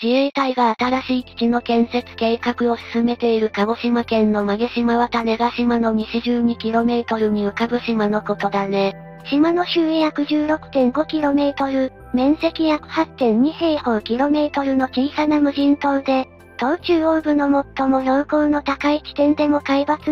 自衛隊が新しい基地の建設計画を進めている鹿児島県の馬毛島は種子島の西 12km に浮かぶ島のことだね。 島の周囲約 16.5km、面積約 8.2 平方キロメートルの小さな無人島で、島中央部の最も標高の高い地点でも海抜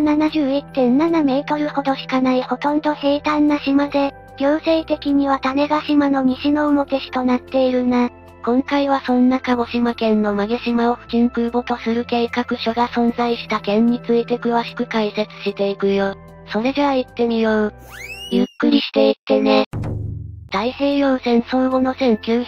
71.7 メートルほどしかないほとんど平坦な島で、行政的には種子島の西の表市となっているな。 今回はそんな鹿児島県の馬毛島を不沈空母とする計画書が存在した件について詳しく解説していくよ。それじゃあ行ってみよう。ゆっくりしていってね。太平洋戦争後の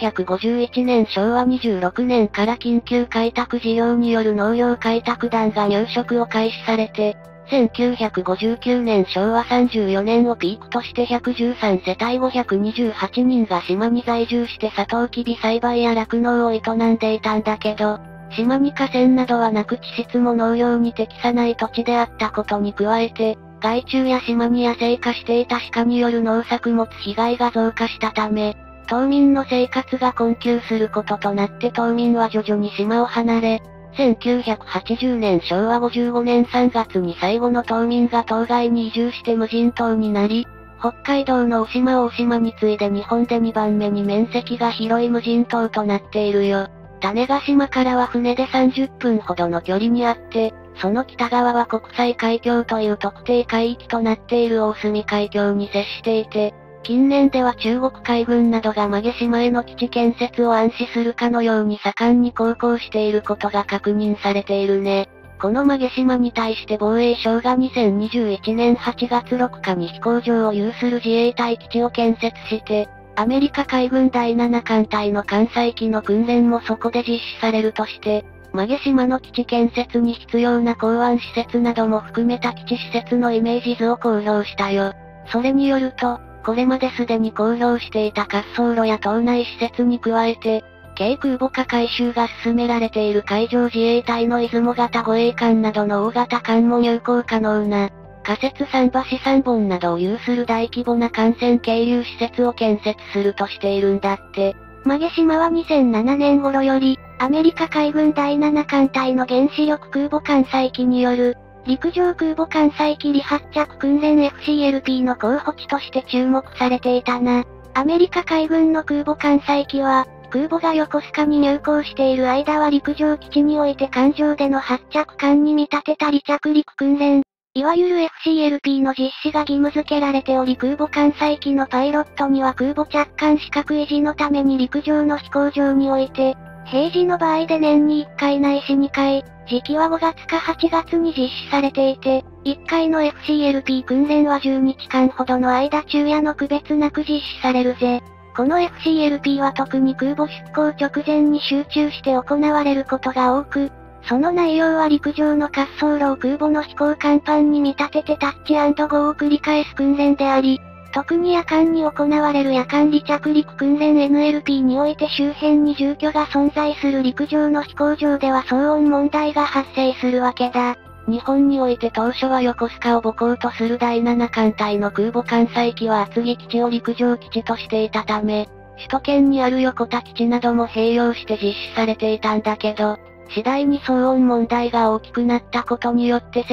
1951年昭和26年から緊急開拓事業による農業開拓団が入植を開始されて、1959年昭和34年をピークとして113世帯528人が島に在住してサトウキビ栽培や酪農を営んでいたんだけど、島に河川などはなく地質も農業に適さない土地であったことに加えて、害虫や島に野生化していた鹿による農作物被害が増加したため、島民の生活が困窮することとなって島民は徐々に島を離れ、1980年昭和55年3月に最後の島民が島外に移住して無人島になり、北海道の大島に次いで日本で2番目に面積が広い無人島となっているよ。種子島からは船で30分ほどの距離にあって、その北側は国際海峡という特定海域となっている大隅海峡に接していて、近年では中国海軍などが馬毛島への基地建設を暗示するかのように盛んに航行していることが確認されているね。この馬毛島に対して防衛省が2021年8月6日に飛行場を有する自衛隊基地を建設して、アメリカ海軍第7艦隊の艦載機の訓練もそこで実施されるとして、馬毛島の基地建設に必要な港湾施設なども含めた基地施設のイメージ図を公表したよ。それによると、これまですでに公表していた滑走路や島内施設に加えて、軽空母化改修が進められている海上自衛隊の出雲型護衛艦などの大型艦も入港可能な、仮設桟橋3本などを有する大規模な艦船係留施設を建設するとしているんだって。 馬毛島は2007年頃より、アメリカ海軍第7艦隊の原子力空母艦載機による、陸上空母艦載機離発着訓練 FCLP の候補地として注目されていたな。アメリカ海軍の空母艦載機は、空母が横須賀に入港している間は陸上基地において艦上での発着艦に見立てた離着陸訓練、いわゆる FCLP の実施が義務付けられており空母艦載機のパイロットには空母着艦資格維持のために陸上の飛行場において、平時の場合で年に1回ないし2回、時期は5月か8月に実施されていて、1回の FCLP 訓練は10日間ほどの間昼夜の区別なく実施されるぜ。この FCLP は特に空母出港直前に集中して行われることが多く、その内容は陸上の滑走路を空母の飛行甲板に見立ててタッチ&ゴーを繰り返す訓練であり、特に夜間に行われる夜間離着陸訓練 NLP において周辺に住居が存在する陸上の飛行場では騒音問題が発生するわけだ。 日本において当初は横須賀を母港とする第7艦隊の空母艦載機は厚木基地を陸上基地としていたため、首都圏にある横田基地なども併用して実施されていたんだけど、次第に騒音問題が大きくなったことによって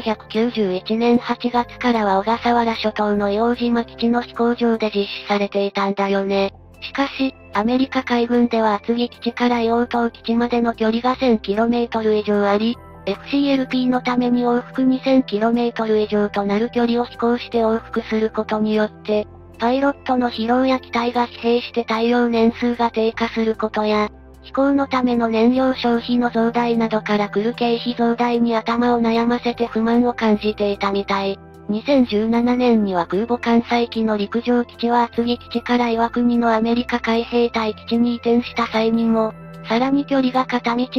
1991年8月からは小笠原諸島の硫黄島基地の飛行場で実施されていたんだよね。しかし、アメリカ海軍では厚木基地から硫黄島基地までの距離が 1000km 以上あり、FCLP のために往復 2000km 以上となる距離を飛行して往復することによって、パイロットの疲労や機体が疲弊して耐用年数が低下することや、飛行のための燃料消費の増大などから来る経費増大に頭を悩ませて不満を感じていたみたい。2017年には空母艦載機の陸上基地は厚木基地から岩国のアメリカ海兵隊基地に移転した際にも、さらに距離が片道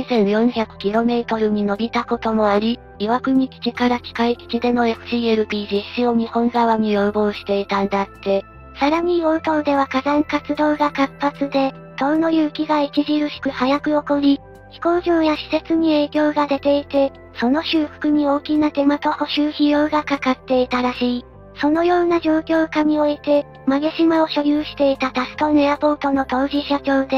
1400km に伸びたこともあり、岩国基地から近い基地での FCLP 実施を日本側に要望していたんだって。 さらに硫黄島では火山活動が活発で、島の隆起が著しく早く起こり、飛行場や施設に影響が出ていて、その修復に大きな手間と補修費用がかかっていたらしい。そのような状況下において、馬毛島を所有していたタストンエアポートの当時社長で、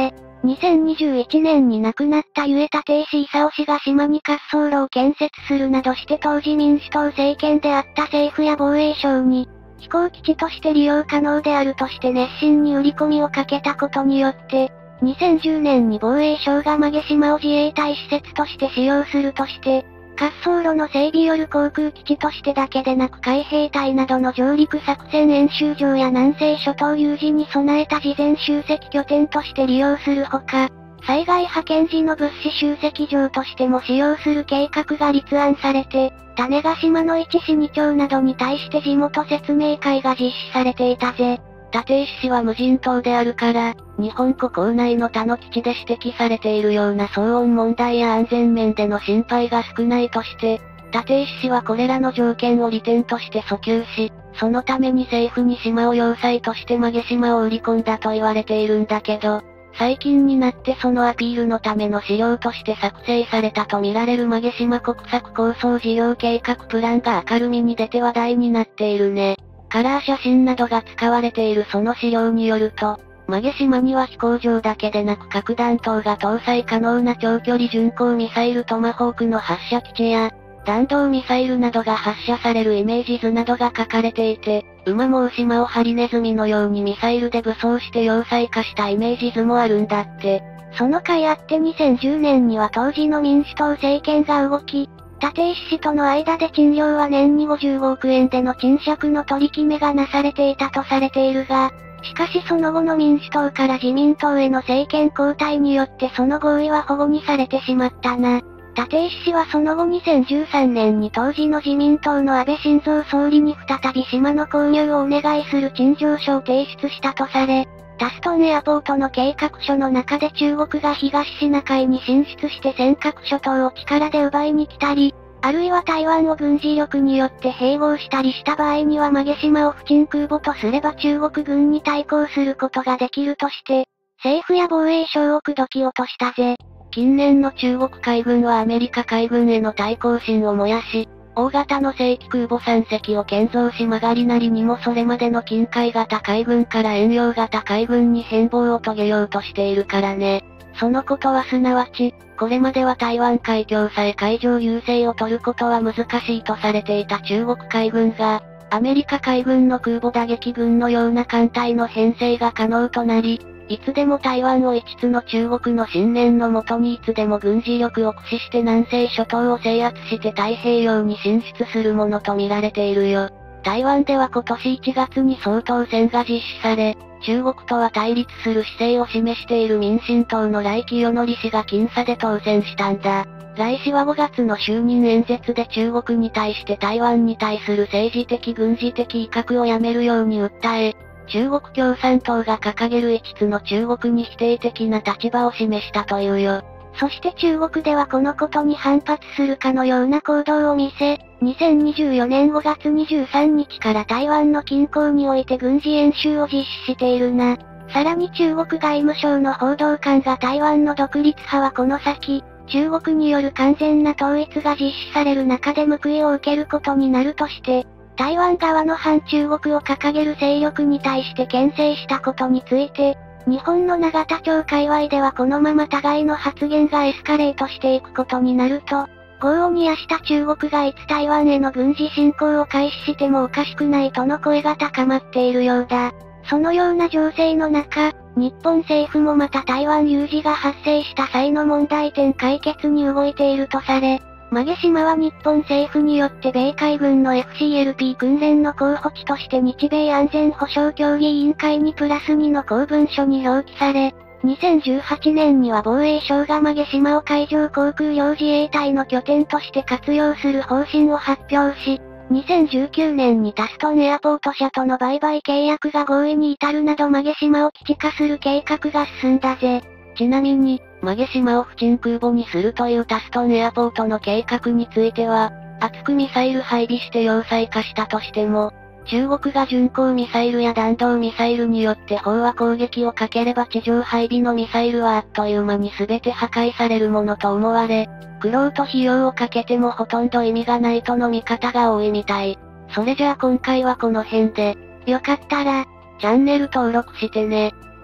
2021年に亡くなったユエ立石勲氏が島に滑走路を建設するなどして当時民主党政権であった政府や防衛省に、飛行基地として利用可能であるとして熱心に売り込みをかけたことによって、2010年に防衛省が馬毛島を自衛隊施設として使用するとして、滑走路の整備よる航空基地としてだけでなく海兵隊などの上陸作戦演習場や南西諸島有事に備えた事前集積拠点として利用するほか、災害派遣時の物資集積場としても使用する計画が立案されて、種子島の一市二町などに対して地元説明会が実施されていたぜ。 立石氏は無人島であるから、日本国構内の他の基地で指摘されているような騒音問題や安全面での心配が少ないとして、立石氏はこれらの条件を利点として訴求し、そのために政府に島を要塞として馬毛島を売り込んだと言われているんだけど、最近になってそのアピールのための資料として作成されたとみられる馬毛島国策構想事業計画プランが明るみに出て話題になっているね。カラー写真などが使われているその資料によると、馬毛島には飛行場だけでなく核弾頭が搭載可能な長距離巡航ミサイルトマホークの発射基地や、弾道ミサイルなどが発射されるイメージ図などが書かれていて、馬も島をハリネズミのようにミサイルで武装して要塞化したイメージ図もあるんだって。 その甲斐あって2010年には当時の民主党政権が動き、立石氏との間で賃料は年に55億円での賃借の取り決めがなされていたとされているが、しかしその後の民主党から自民党への政権交代によってその合意は反故にされてしまったな。立石氏はその後2013年に当時の自民党の安倍晋三総理に再び島の購入をお願いする陳情書を提出したとされ、タストンエアポートの計画書の中で中国が東シナ海に進出して尖閣諸島を力で奪いに来たり、あるいは台湾を軍事力によって併合したりした場合には馬毛島を不沈空母とすれば中国軍に対抗することができるとして、政府や防衛省を口説き落としたぜ。 近年の中国海軍はアメリカ海軍への対抗心を燃やし、大型の正規空母3隻を建造し曲がりなりにもそれまでの近海型海軍から遠洋型海軍に変貌を遂げようとしているからね。そのことはすなわち、これまでは台湾海峡さえ海上優勢を取ることは難しいとされていた中国海軍が、アメリカ海軍の空母打撃群のような艦隊の編成が可能となり、いつでも台湾を一つの中国の信念のもとにいつでも軍事力を駆使して南西諸島を制圧して太平洋に進出するものと見られているよ。台湾では今年1月に総統選が実施され、中国とは対立する姿勢を示している民進党の来清則氏が僅差で当選したんだ。来氏は5月の就任演説で中国に対して台湾に対する政治的軍事的威嚇をやめるように訴え、中国共産党が掲げる一つの中国に否定的な立場を示したというよ。 そして中国ではこのことに反発するかのような行動を見せ、2024年5月23日から台湾の近郊において軍事演習を実施しているな。さらに中国外務省の報道官が台湾の独立派はこの先、中国による完全な統一が実施される中で報いを受けることになるとして、台湾側の反中国を掲げる勢力に対して牽制したことについて、日本の永田町界隈ではこのまま互いの発言がエスカレートしていくことになると、業を煮やした中国がいつ台湾への軍事侵攻を開始してもおかしくないとの声が高まっているようだ。そのような情勢の中、日本政府もまた台湾有事が発生した際の問題点解決に動いているとされ、馬毛島は日本政府によって米海軍の FCLP 訓練の候補地として日米安全保障協議委員会にプラス2の公文書に表記され、2018年には防衛省が馬毛島を海上航空用自衛隊の拠点として活用する方針を発表し、2019年にタストンエアポート社との売買契約が合意に至るなど馬毛島を基地化する計画が進んだぜ。 ちなみに、馬毛島を不沈空母にするというタストンエアポートの計画については、厚くミサイル配備して要塞化したとしても、中国が巡航ミサイルや弾道ミサイルによって飽和攻撃をかければ地上配備のミサイルはあっという間に全て破壊されるものと思われ、苦労と費用をかけてもほとんど意味がないとの見方が多いみたい。それじゃあ今回はこの辺で、よかったら、チャンネル登録してね。